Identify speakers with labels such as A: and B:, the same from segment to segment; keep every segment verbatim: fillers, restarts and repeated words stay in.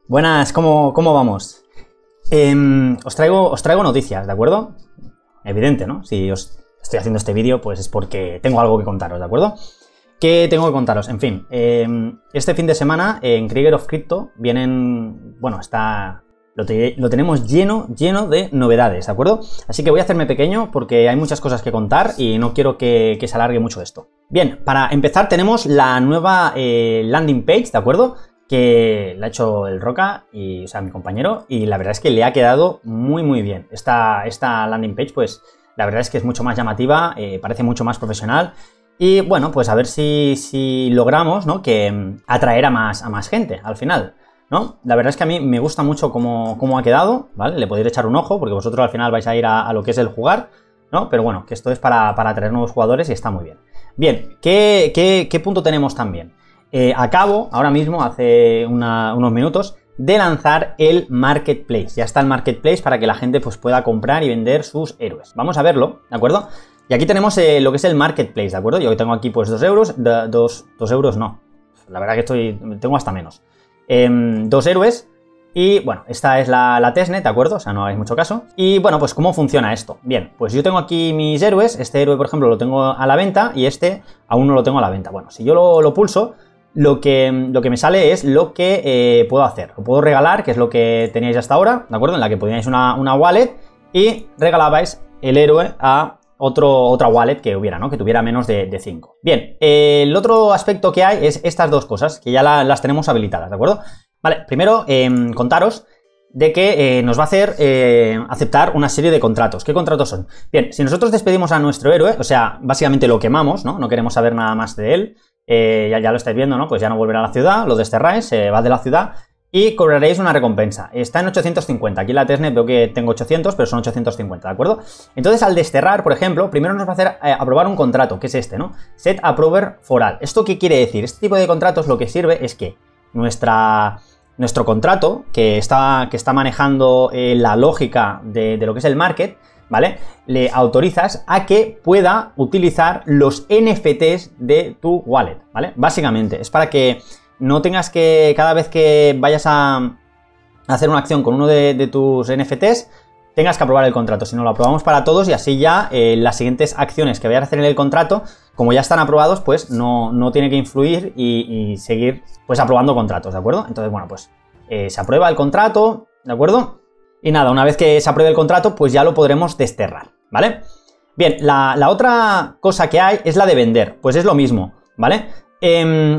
A: Buenas, ¿cómo, cómo vamos? Eh, os, traigo, os traigo noticias, ¿de acuerdo? Evidente, ¿no? Si os estoy haciendo este vídeo, pues es porque tengo algo que contaros, ¿de acuerdo? ¿Qué tengo que contaros? En fin, eh, este fin de semana en Krieger of Crypto vienen... Bueno, está... Lo, te, lo tenemos lleno, lleno de novedades, ¿de acuerdo? Así que voy a hacerme pequeño porque hay muchas cosas que contar y no quiero que, que se alargue mucho esto. Bien, para empezar tenemos la nueva eh, landing page, ¿de acuerdo? Que la ha hecho el Roca, y, o sea, mi compañero, y la verdad es que le ha quedado muy muy bien. Esta, esta landing page, pues la verdad es que es mucho más llamativa, eh, parece mucho más profesional, y bueno, pues a ver si, si logramos, ¿no?, que atraer a más, a más gente al final, ¿no? La verdad es que a mí me gusta mucho cómo, cómo ha quedado, ¿vale? Le podéis echar un ojo, porque vosotros al final vais a ir a, a lo que es el jugar, ¿no? Pero bueno, que esto es para, para atraer nuevos jugadores y está muy bien. Bien, ¿qué, qué, qué punto tenemos también? Eh, acabo ahora mismo, hace una, unos minutos, de lanzar el Marketplace. Ya está el Marketplace para que la gente pues, pueda comprar y vender sus héroes. Vamos a verlo, ¿de acuerdo? Y aquí tenemos eh, lo que es el Marketplace, ¿de acuerdo? Yo tengo aquí pues dos euros, dos euros no. La verdad que estoy, tengo hasta menos. Eh, dos héroes. Y bueno, esta es la, la testnet, ¿de acuerdo? O sea, no hagáis mucho caso. Y bueno, pues ¿cómo funciona esto? Bien, pues yo tengo aquí mis héroes. Este héroe, por ejemplo, lo tengo a la venta y este aún no lo tengo a la venta. Bueno, si yo lo, lo pulso... Lo que, lo que me sale es lo que eh, puedo hacer. Lo puedo regalar, que es lo que teníais hasta ahora, ¿de acuerdo? En la que poníais una, una wallet y regalabais el héroe a otro, otra wallet que hubiera, ¿no? Que tuviera menos de cinco. Bien, eh, el otro aspecto que hay es estas dos cosas, que ya la, las tenemos habilitadas, ¿de acuerdo? Vale, primero eh, contaros de que eh, nos va a hacer eh, aceptar una serie de contratos. ¿Qué contratos son? Bien, si nosotros despedimos a nuestro héroe, o sea, básicamente lo quemamos, ¿no? No queremos saber nada más de él. Eh, ya, ya lo estáis viendo, ¿no? Pues ya no volverá a la ciudad, lo desterráis, se va de la ciudad y cobraréis una recompensa. Está en ochocientos cincuenta. Aquí en la testnet veo que tengo ochocientos, pero son ochocientos cincuenta, ¿de acuerdo? Entonces, al desterrar, por ejemplo, primero nos va a hacer eh, aprobar un contrato, que es este, ¿no? Set Approver for All. ¿Esto qué quiere decir? Este tipo de contratos lo que sirve es que nuestra... nuestro contrato, que está, que está manejando eh, la lógica de, de lo que es el market, ¿vale? Le autorizas a que pueda utilizar los N F Ts de tu wallet, ¿vale? Básicamente, es para que no tengas que, cada vez que vayas a hacer una acción con uno de, de tus N F Ts, tengas que aprobar el contrato, sino lo aprobamos para todos y así ya eh, las siguientes acciones que vayas a hacer en el contrato, como ya están aprobados, pues no, no tiene que influir y, y seguir pues aprobando contratos, ¿de acuerdo? Entonces, bueno, pues eh, se aprueba el contrato, ¿de acuerdo? Y nada, una vez que se apruebe el contrato, pues ya lo podremos desterrar, ¿vale? Bien, la, la otra cosa que hay es la de vender, pues es lo mismo, ¿vale? Eh,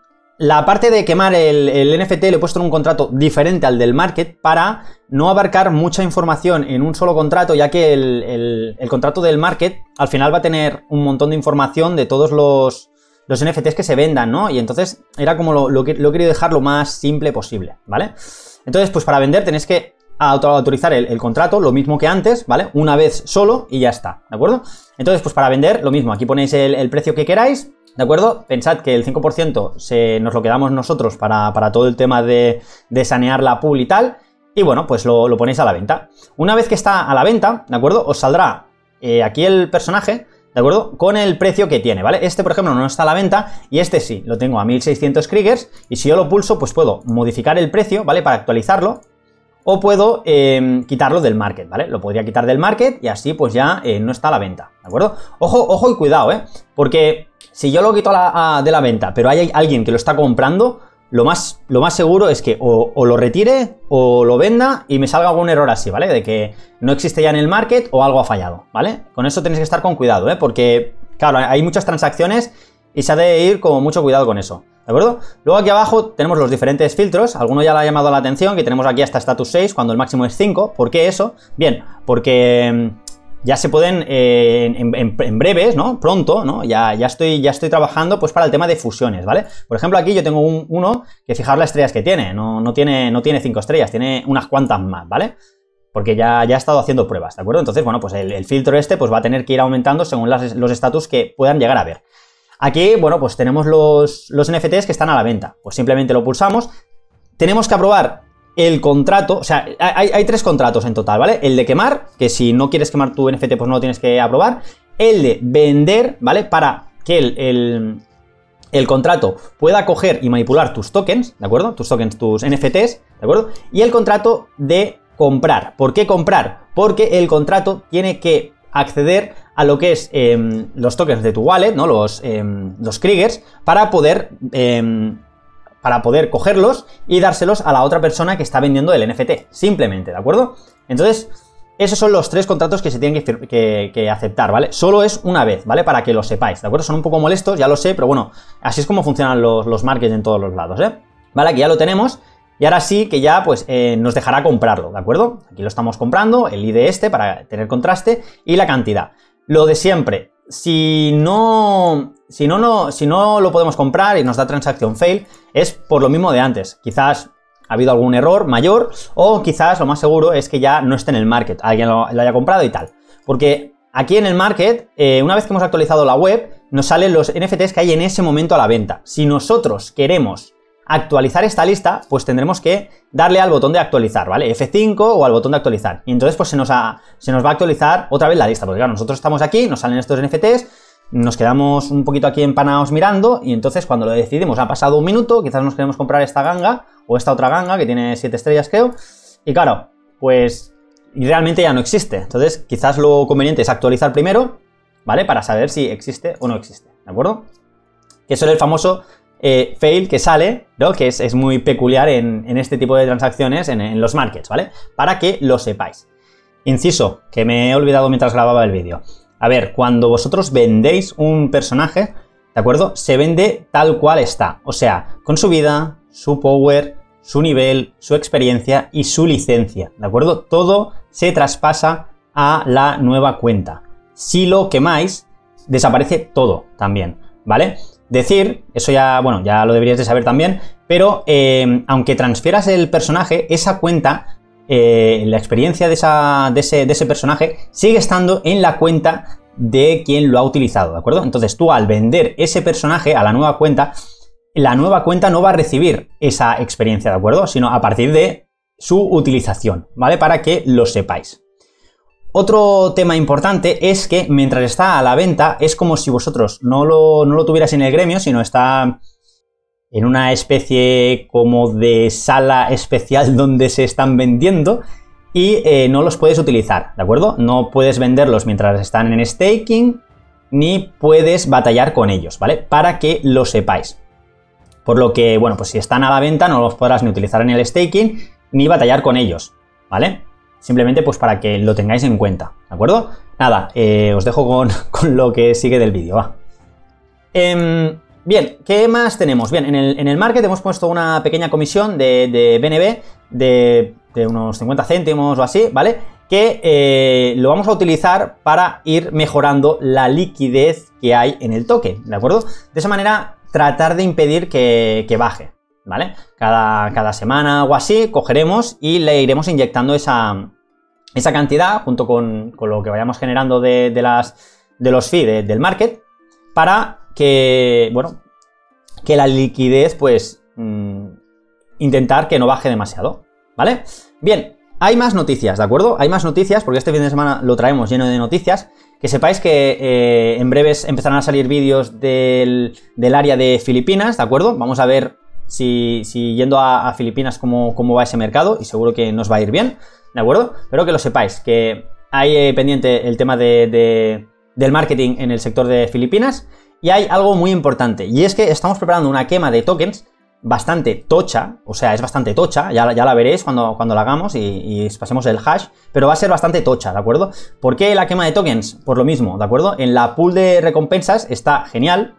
A: la parte de quemar el, el N F T le he puesto en un contrato diferente al del market para no abarcar mucha información en un solo contrato, ya que el, el, el contrato del market al final va a tener un montón de información de todos los, los N F Ts que se vendan, ¿no? Y entonces era como lo, lo, que, lo he querido dejar lo más simple posible, ¿vale? Entonces, pues para vender tenéis que autorizar el, el contrato, lo mismo que antes, ¿vale? Una vez solo y ya está, ¿de acuerdo? Entonces, pues para vender, lo mismo, aquí ponéis el, el precio que queráis, ¿de acuerdo? Pensad que el cinco por ciento se, nos lo quedamos nosotros para, para todo el tema de, de sanear la pool y tal, y bueno, pues lo, lo ponéis a la venta. Una vez que está a la venta, ¿de acuerdo? Os saldrá eh, aquí el personaje, ¿de acuerdo? Con el precio que tiene, ¿vale? Este, por ejemplo, no está a la venta y este sí, lo tengo a mil seiscientos Kriegers y si yo lo pulso, pues puedo modificar el precio, ¿vale? Para actualizarlo. O puedo eh, quitarlo del market, ¿vale? Lo podría quitar del market y así pues ya eh, no está a la venta, ¿de acuerdo? Ojo, ojo y cuidado, ¿eh? Porque si yo lo quito a la, a, de la venta, pero hay alguien que lo está comprando, lo más, lo más seguro es que o, o lo retire o lo venda y me salga algún error así, ¿vale? De que no existe ya en el market o algo ha fallado, ¿vale? Con eso tenéis que estar con cuidado, ¿eh? Porque, claro, hay muchas transacciones y se ha de ir con mucho cuidado con eso, ¿de acuerdo? Luego aquí abajo tenemos los diferentes filtros, alguno ya le ha llamado la atención, que tenemos aquí hasta status seis, cuando el máximo es cinco. ¿Por qué eso? Bien, porque ya se pueden, eh, en, en, en breves, ¿no? Pronto, ¿no? Ya, ya, estoy, ya estoy trabajando pues para el tema de fusiones, ¿vale? Por ejemplo, aquí yo tengo un, uno que fijaos las estrellas que tiene, no, no tiene, no tiene cinco estrellas, tiene unas cuantas más, ¿vale? Porque ya, ya he estado haciendo pruebas, ¿de acuerdo? Entonces, bueno, pues el, el filtro este pues va a tener que ir aumentando según las, los estatus que puedan llegar a ver. Aquí, bueno, pues tenemos los, los N F Ts que están a la venta. Pues simplemente lo pulsamos. Tenemos que aprobar el contrato. O sea, hay, hay tres contratos en total, ¿vale? El de quemar, que si no quieres quemar tu N F T, pues no lo tienes que aprobar. El de vender, ¿vale? Para que el, el, el contrato pueda coger y manipular tus tokens, ¿de acuerdo? Tus tokens, tus N F Ts, ¿de acuerdo? Y el contrato de comprar. ¿Por qué comprar? Porque el contrato tiene que acceder a lo que es eh, los tokens de tu wallet, ¿no? Los, eh, los Kriegers, para poder, eh, para poder cogerlos y dárselos a la otra persona que está vendiendo el N F T, simplemente, ¿de acuerdo? Entonces, esos son los tres contratos que se tienen que, que, que aceptar, ¿vale? Solo es una vez, ¿vale? Para que lo sepáis, ¿de acuerdo? Son un poco molestos, ya lo sé, pero bueno, así es como funcionan los, los markets en todos los lados, ¿eh? Vale, aquí ya lo tenemos. Y ahora sí que ya pues eh, nos dejará comprarlo, ¿de acuerdo? Aquí lo estamos comprando, el I D este para tener contraste y la cantidad. Lo de siempre, si no, si no, no, si no lo podemos comprar y nos da transacción fail, es por lo mismo de antes. Quizás ha habido algún error mayor o quizás lo más seguro es que ya no esté en el market, alguien lo, lo haya comprado y tal. Porque aquí en el market, eh, una vez que hemos actualizado la web, nos salen los N F Ts que hay en ese momento a la venta. Si nosotros queremos actualizar esta lista, pues tendremos que darle al botón de actualizar, ¿vale? F cinco o al botón de actualizar. Y entonces pues se nos, ha, se nos va a actualizar otra vez la lista, porque claro, nosotros estamos aquí, nos salen estos N F Ts, nos quedamos un poquito aquí empanados mirando y entonces cuando lo decidimos ha pasado un minuto, quizás nos queremos comprar esta ganga o esta otra ganga que tiene siete estrellas creo, y claro, pues realmente ya no existe. Entonces quizás lo conveniente es actualizar primero, ¿vale? Para saber si existe o no existe, ¿de acuerdo? Que eso es el famoso Eh, fail que sale, ¿no? Que es, es muy peculiar en, en este tipo de transacciones en, en los markets, ¿vale? Para que lo sepáis. Inciso, que me he olvidado mientras grababa el vídeo. A ver, cuando vosotros vendéis un personaje, ¿de acuerdo? Se vende tal cual está, o sea, con su vida, su power, su nivel, su experiencia y su licencia, ¿de acuerdo? Todo se traspasa a la nueva cuenta. Si lo quemáis, desaparece todo también, ¿vale? Decir, eso ya, bueno, ya lo deberías de saber también, pero eh, aunque transfieras el personaje, esa cuenta, eh, la experiencia de, esa, de, ese, de ese personaje sigue estando en la cuenta de quien lo ha utilizado, ¿de acuerdo? Entonces tú al vender ese personaje a la nueva cuenta, la nueva cuenta no va a recibir esa experiencia, ¿de acuerdo? Sino a partir de su utilización, ¿vale? Para que lo sepáis. Otro tema importante es que mientras está a la venta es como si vosotros no lo, no lo tuvierais en el gremio, sino está en una especie como de sala especial donde se están vendiendo y eh, no los puedes utilizar, ¿de acuerdo? No puedes venderlos mientras están en staking ni puedes batallar con ellos, ¿vale? Para que lo sepáis. Por lo que, bueno, pues si están a la venta no los podrás ni utilizar en el staking ni batallar con ellos, ¿vale? Simplemente pues para que lo tengáis en cuenta, ¿de acuerdo? Nada, eh, os dejo con, con lo que sigue del vídeo, va. Eh, bien, ¿qué más tenemos? Bien, en el, en el market hemos puesto una pequeña comisión de, de B N B de, de unos cincuenta céntimos o así, ¿vale? Que eh, lo vamos a utilizar para ir mejorando la liquidez que hay en el token, ¿de acuerdo? De esa manera, tratar de impedir que, que baje, ¿vale? Cada, cada semana o así cogeremos y le iremos inyectando esa, esa cantidad junto con, con lo que vayamos generando de, de, las, de los fees de, del market para que, bueno, que la liquidez, pues, mmm, intentar que no baje demasiado, ¿vale? Bien, hay más noticias, ¿de acuerdo? Hay más noticias porque este fin de semana lo traemos lleno de noticias. Que sepáis que eh, en breves empezarán a salir vídeos del, del área de Filipinas, ¿de acuerdo? Vamos a ver Si, si yendo a, a Filipinas cómo, cómo va ese mercado y seguro que nos va a ir bien, ¿de acuerdo? Pero que lo sepáis, que hay eh, pendiente el tema de, de, del marketing en el sector de Filipinas y hay algo muy importante y es que estamos preparando una quema de tokens bastante tocha, o sea, es bastante tocha, ya, ya la veréis cuando, cuando la hagamos y, y pasemos el hash, pero va a ser bastante tocha, ¿de acuerdo? ¿Por qué la quema de tokens? Por lo mismo, ¿de acuerdo? En la pool de recompensas está genial.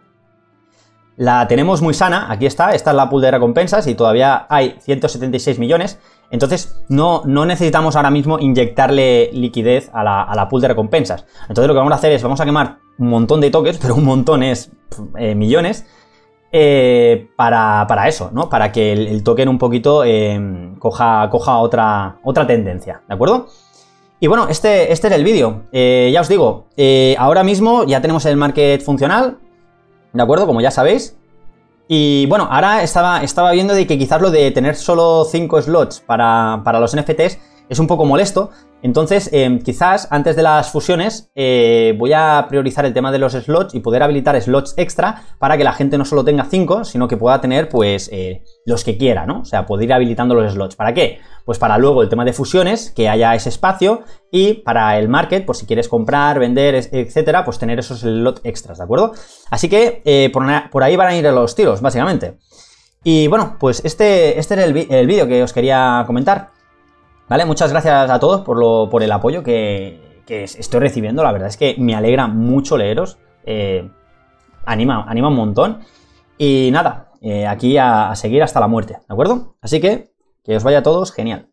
A: La tenemos muy sana, aquí está, esta es la pool de recompensas y todavía hay ciento setenta y seis millones, entonces no, no necesitamos ahora mismo inyectarle liquidez a la, a la pool de recompensas. Entonces lo que vamos a hacer es, vamos a quemar un montón de tokens, pero un montón es eh, millones, eh, para, para eso, ¿no? Para que el, el token un poquito eh, coja, coja otra, otra tendencia, ¿de acuerdo? Y bueno, este, este es el vídeo, eh, ya os digo, eh, ahora mismo ya tenemos el market funcional, ¿de acuerdo? Como ya sabéis. Y bueno, ahora estaba, estaba viendo de que quizás lo de tener solo cinco slots para, para los N F Ts es un poco molesto. Entonces, eh, quizás antes de las fusiones eh, voy a priorizar el tema de los slots y poder habilitar slots extra para que la gente no solo tenga cinco, sino que pueda tener, pues, eh, los que quiera, ¿no? O sea, poder ir habilitando los slots. ¿Para qué? Pues para luego el tema de fusiones, que haya ese espacio, y para el market, por si quieres comprar, vender, etcétera, pues tener esos slots extras, ¿de acuerdo? Así que eh, por, por ahí van a ir los tiros, básicamente. Y bueno, pues este, este era el vídeo que os quería comentar. ¿Vale? Muchas gracias a todos por, lo, por el apoyo que, que estoy recibiendo. La verdad es que me alegra mucho leeros. Eh, anima, anima un montón. Y nada, eh, aquí a, a seguir hasta la muerte, ¿de acuerdo? Así que, que os vaya a todos genial.